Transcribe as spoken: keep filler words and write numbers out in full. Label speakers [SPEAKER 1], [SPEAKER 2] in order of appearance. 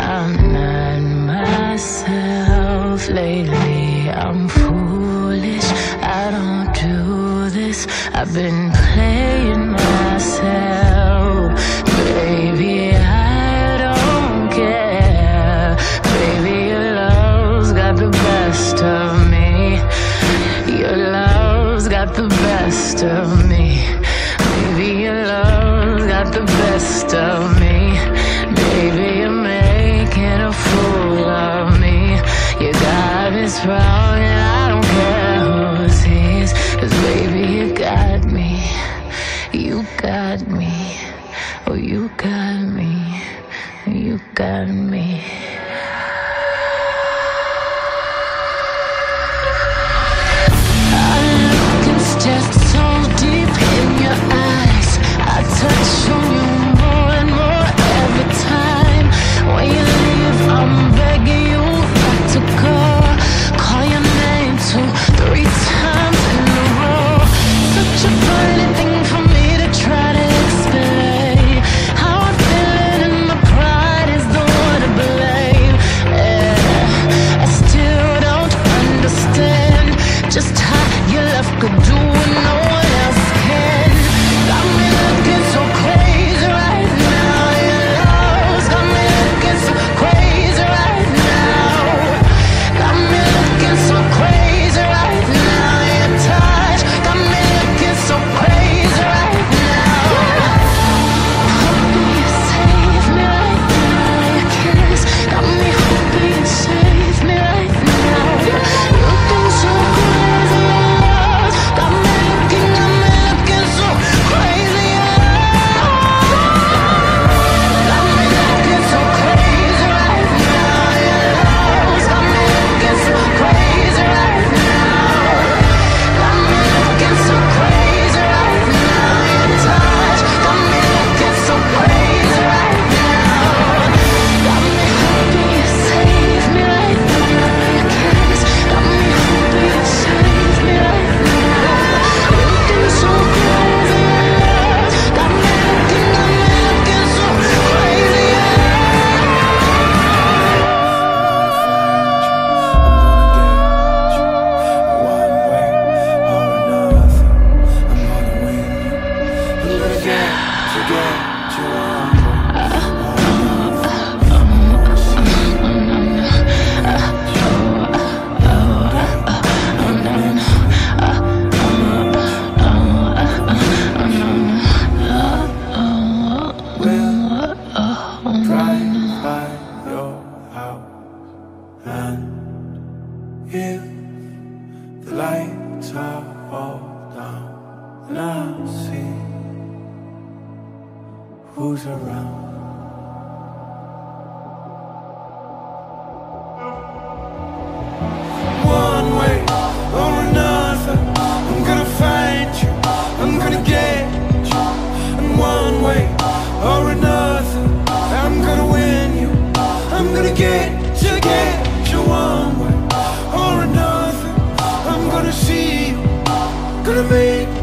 [SPEAKER 1] I'm not myself lately. I'm foolish, I don't do this. I've been playing myself. Baby, I don't care. Baby, your love's got the best of me. Your love's got the best of me. Baby, your love's got the best of me. Baby, you're making a fool of me. You got me wrong and I don't care who sees. 'Cause baby, you got me. You got me. Oh, you got me. You got me. Just so deep in your eyes, I touch on you more and more every time. When you leave, I'm begging you not to go. Call your name two, three times in a row. Such a funny thing for me to try to explain. How I'm feeling and my pride is the one to blame. Yeah, I still don't understand just how your love could do what no one else can. Got me looking so crazy right now. Your love's got me looking so crazy right now. Got me looking so crazy right now. Your touch got me looking so crazy right now. Hoping you save me right now. Your kiss got me hoping you save me right now. Looking so crazy. Got me looking, got me looking so crazy. Got me looking so crazy right now. Your love's got me looking so crazy right now. Got me looking so crazy right now. Your touch got me looking so crazy right now. Got me hoping you save me right now. Your kiss got me hoping you save me right now. Looking so crazy, got me looking, got me looking so crazy.
[SPEAKER 2] Drive by your house, and if the lights are all down, and I'll see who's around. One way or another, I'm gonna find you, I'm gonna get you. And one way or another, I'm gonna win you, I'm gonna get you, get you. One way or another, I'm gonna see you, gonna make